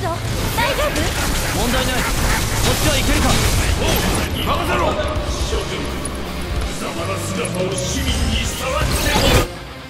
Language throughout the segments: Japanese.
ド大丈夫？ 問題ない。こっちはいけるか。 おう、任せろ。諸君、貴様の姿を市民にさらしてもらう。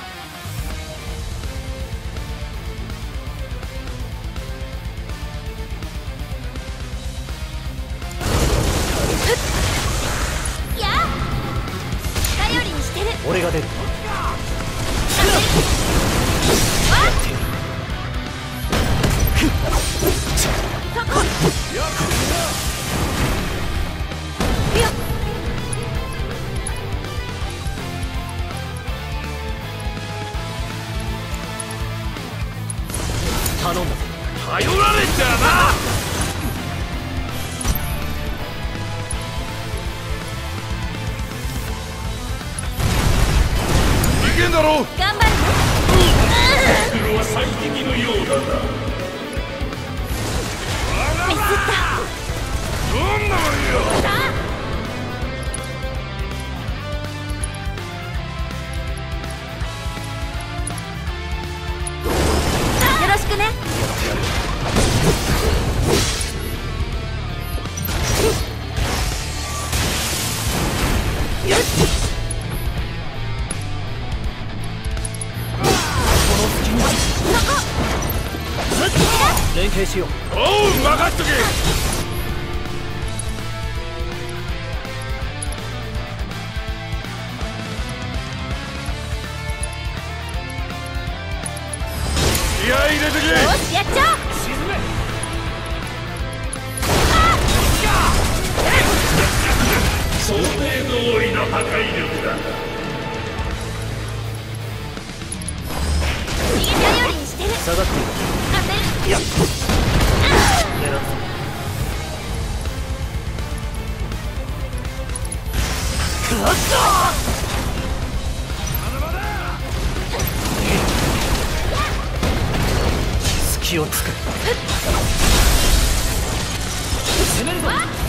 俺が出る。頼む。 頼られちゃな。いけんだろ。 頑張るね。 黒は最適のようだな。 ミスった。 どんなもんよ。 よろしくね。 よし。連携しよう。 おう、任っとけ。気合い入れてけ。 よし、やっちゃおう。 沈め。想定通りの破壊力だ。 頼りにしてる。 下がっている。 当てる。 いや、狙った。勝った隙をつく。攻めるぞ。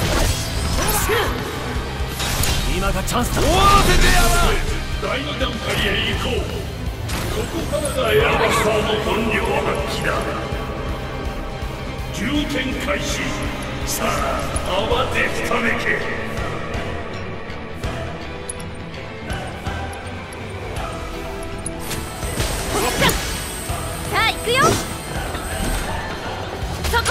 今がチャンスだ。 終わらせてやら。第2段階へ行こう。ここからがエアバスターの本領発揮だ。充填開始。さあ、慌てふためけ。 さあ、行くよ。そこ。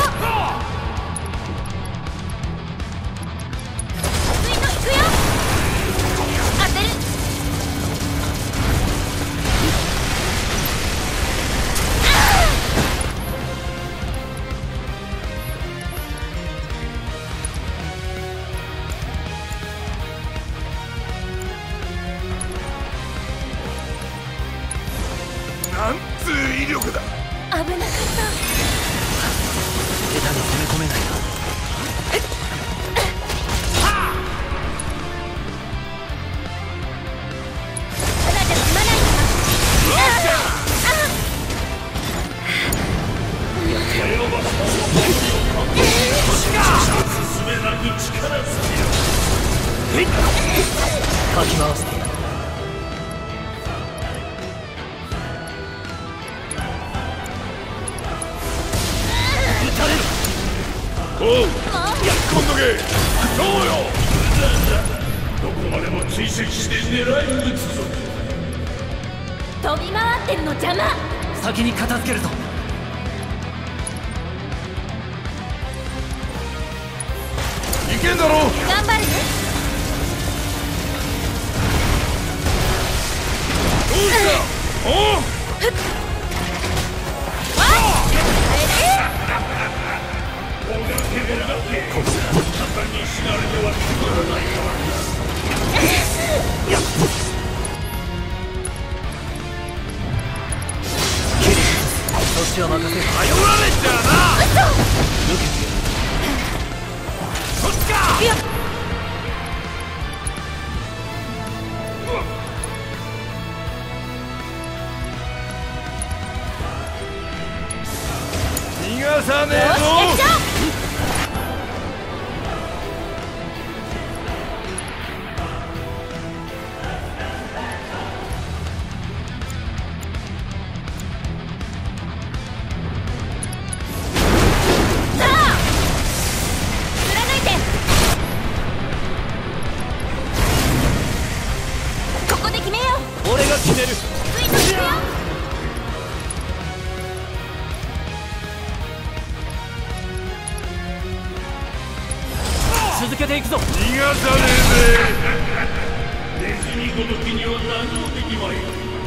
スイート行くよ。当てる。 なんつう威力だ。 危なかった。 下手に攻め込めないな。 ただじゃ済まないんだ。 エアバスターの本領進めなく力尽きる。 かき回してやる。 おう、やっこんどけ。どうよ。どこまでも追跡して狙い撃つぞ。 飛び回ってるの邪魔。 先に片付けるぞ。 いけんだろ。 頑張るね。 どうした。おう。簡単に死なれてはたまらないから。 そっちは任せる。 頼られちゃな。 抜けてやる。 そっちか。逃がさねえぞ。 よし、やっちゃおう。 続けていくぞ。 逃がさねえぜ。ネズミごときには何もできまい。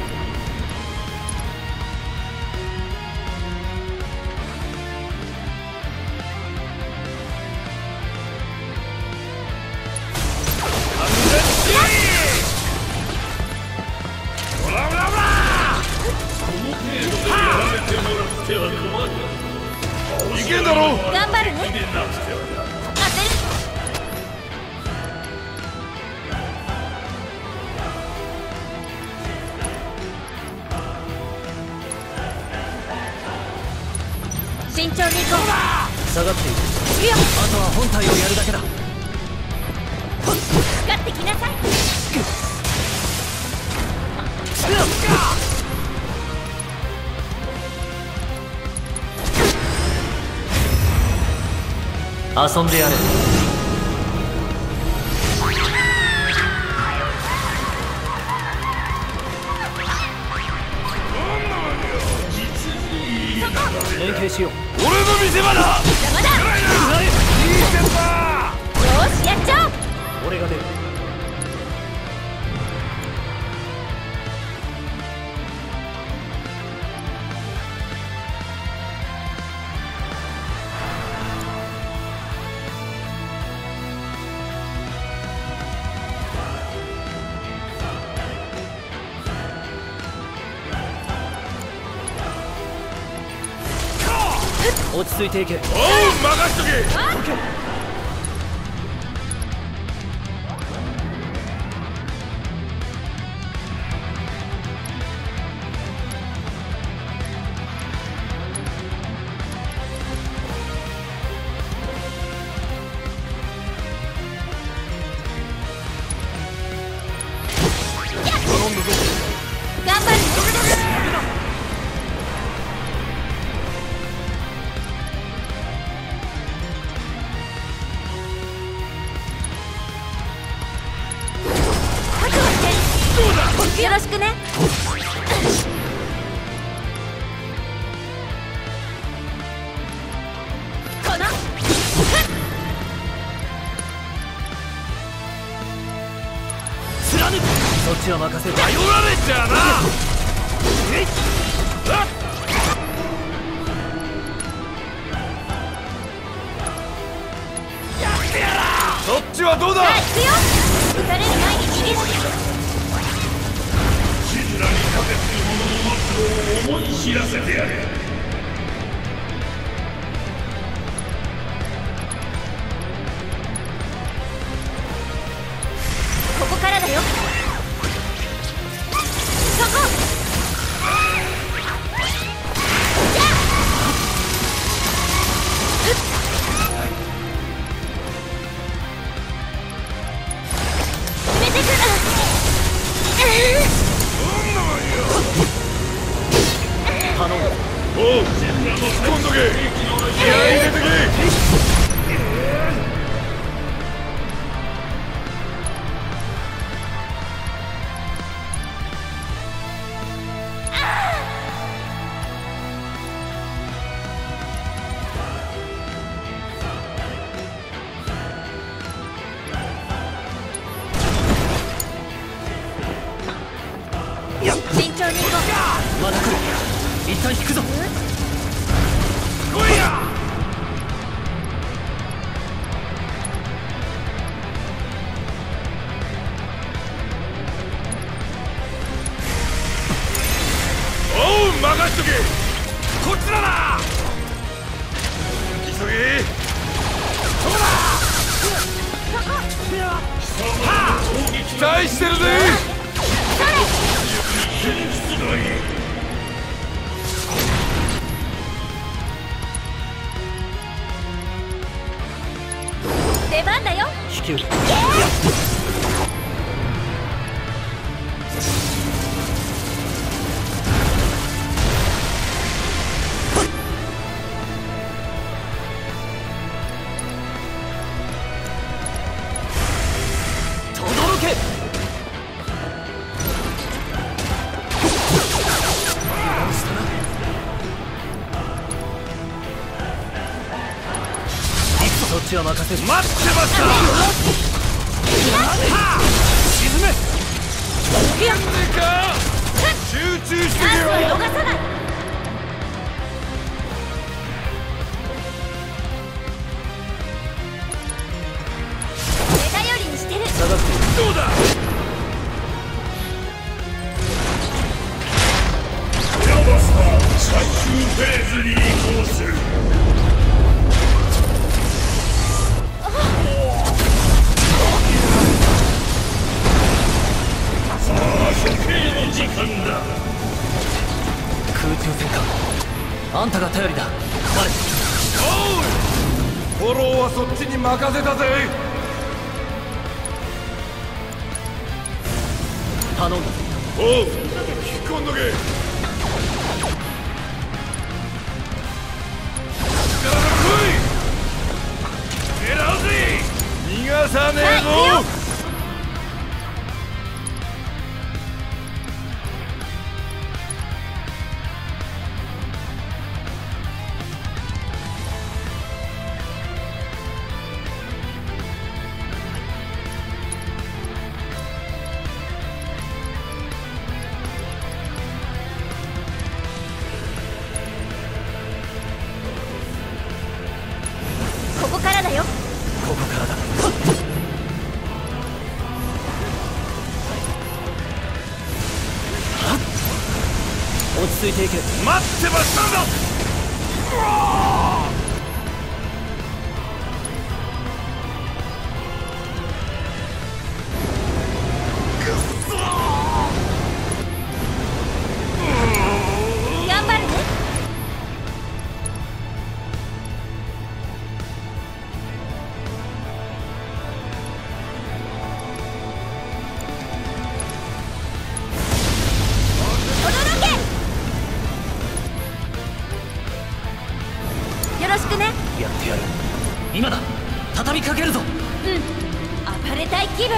いけんだろ。 頑張るね。当てる。慎重に行こう。 下がっている。 いや、 あとは本体をやるだけだ。 かかってきなさい。 遊んでやれ。連携しよう。 俺の見せ場だ。 邪魔だ。 いい線だ。 よし、やっちゃおう。 俺が出る。落ち着いていけ。 おう、任しとけ。 頑張るね。よろしくね。この貫く。そっちは任せて。 頼られちゃな。そっちはどうだ。 さあ行くよ。撃たれる前に逃げろ。 地面に立てつる者の末路を思い知らせてやれ。 ここからだよ。そこ。やっ。決めてく。 頼む。 おう、突っ込んどけ。気合い入れてけ。 慎重に行こう。 まだ来る。一旦引くぞ。 来いや。おう、任しとけ。こっちだな。急げ。そうだ。期待してるぜ。 出番だよ。 引き受け。轟け。そっちちは任せる。 待ってました。 沈め。 集中してけよ。 逃さない。手頼りにしてる。 下がってどうだ。ヤバスター最終フェーズに移行する。さあ処刑の時間だ。 空中戦か。あんたが頼りだ。 フォローはそっちに任せたぜ。 頼んだ。 おう、引き込んどけ。力が来い。狙うぜ。逃がさねえぞ。 ここからだよ。 ここからだ。落ち着いていけ。 待ってましたんだ。 頑張るね。驚け。よろしくね。 やってやる。今だ。畳みかけるぞ。 暴れたい気分。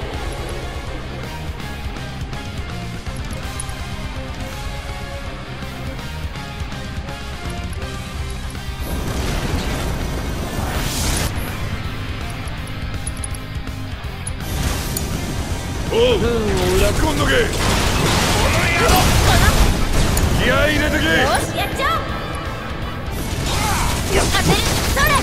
おう、引き込んどけ。気合い入れてけ。 よし、やっちゃおう。当てる。それ。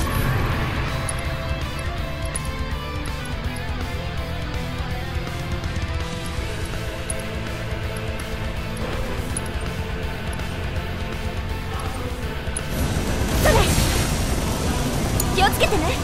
それ。気をつけてね。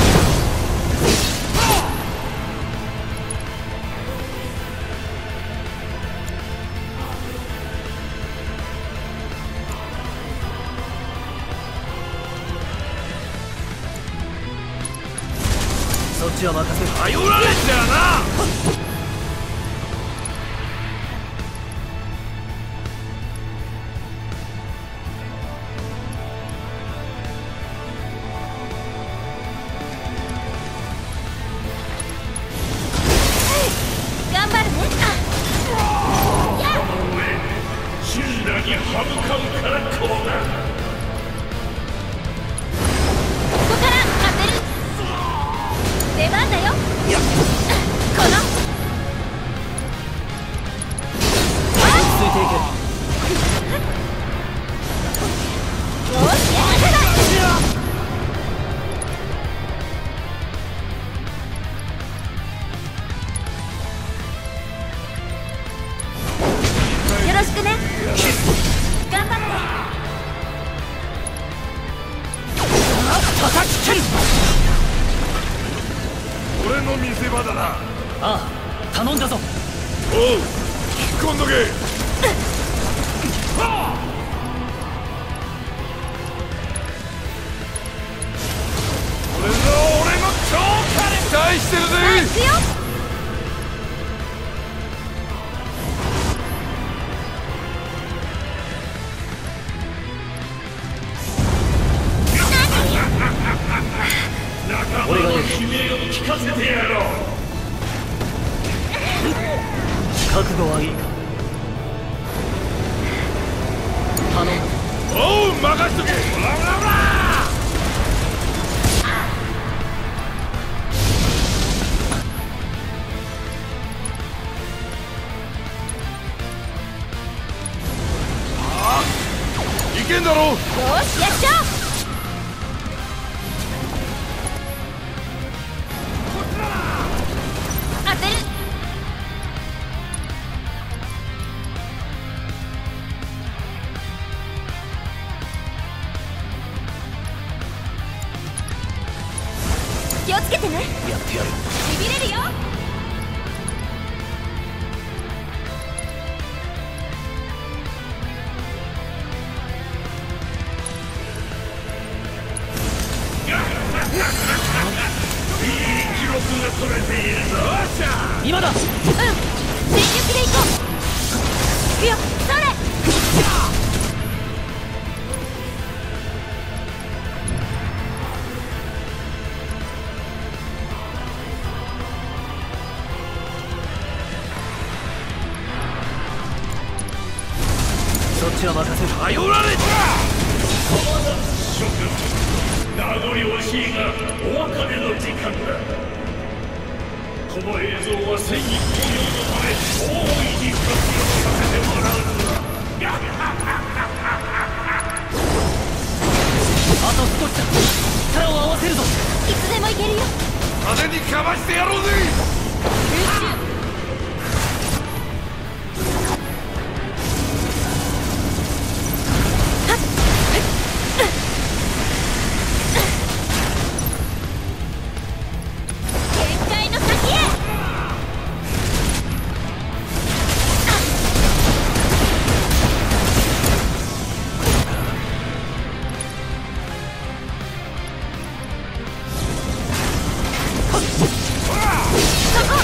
そっちは任せる。 頼られちゃな。 頑張るね。 シンラに歯向かうからこうだ。 ここから当てる。出番だよ。この落ち着いていけ。 よし、やらせない。よろしくね。頑張って。 叩き切る。 俺の見せ場だな。 ああ、頼んだぞ。 おう、引き込んどけ。これぞ俺の超火力。期待してるぜ。 行くよ。 俺が悲鳴を聞かせてやろう。 覚悟はいいか。頼む。 おう、任しとけ。ほらほらほら。 だろう。 よしやっちゃおう。当てる。気をつけてね。 やってやる。 しびれるよ。 記録が取れているぞ。 今だ。 うん、全力で行こう。行くよ、それ。 そっちは任せる。 頼られた。諸君、名残惜しいがお別れの時間だ。この映像は戦意高揚のため大いに活用させてもらうのだ。 あと少しだ。力を合わせるぞ。 いつでも行けるよ。 風にかましてやろうぜ。 空中。限界の先へ。そこ。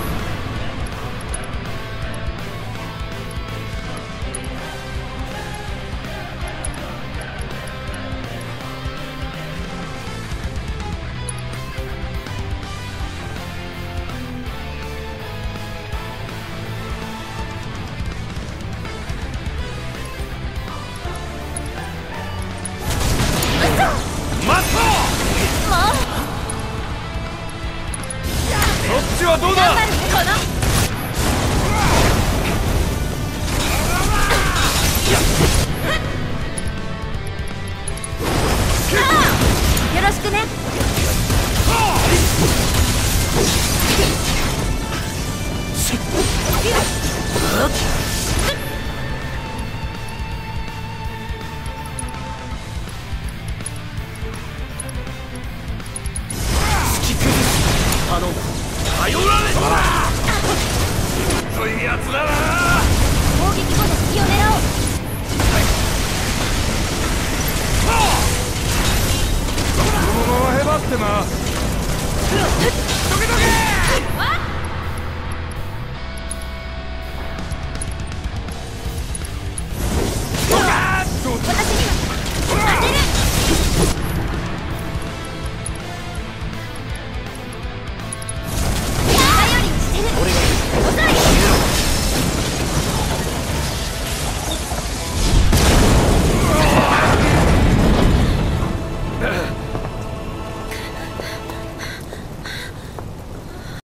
待とう。 もうそっちはどうだ。 頑張るね。このよろしくね。 頼む。 頼られた。そういうやつだな。 攻撃後の隙を狙おう。 このままへばってな。どけどけ。